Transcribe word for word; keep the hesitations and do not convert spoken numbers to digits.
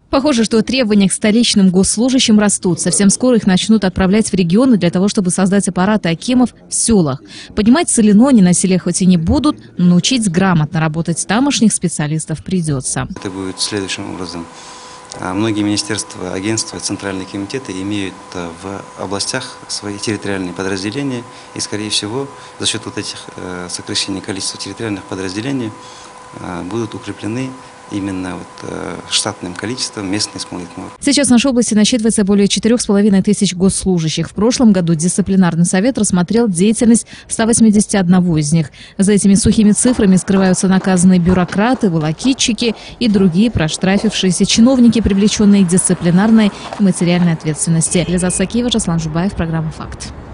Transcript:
Похоже, что требования к столичным госслужащим растут. Совсем скоро их начнут отправлять в регионы для того, чтобы создать аппараты акимов в селах. Поднимать соленони на селе хоть и не будут, но научить грамотно работать тамошних специалистов придется. Это будет следующим образом. Многие министерства, агентства, центральные комитеты имеют в областях свои территориальные подразделения. И, скорее всего, за счет вот этих сокращений количества территориальных подразделений будут укреплены именно вот, штатным количеством местный Смолитмор. Сейчас в нашей области насчитывается более четырёх с половиной тысяч госслужащих. В прошлом году дисциплинарный совет рассмотрел деятельность ста восьмидесяти одного из них. За этими сухими цифрами скрываются наказанные бюрократы, волокитчики и другие проштрафившиеся чиновники, привлеченные к дисциплинарной и материальной ответственности. Лиза Сакиева, Жаслан Жубаев, программа «Факт».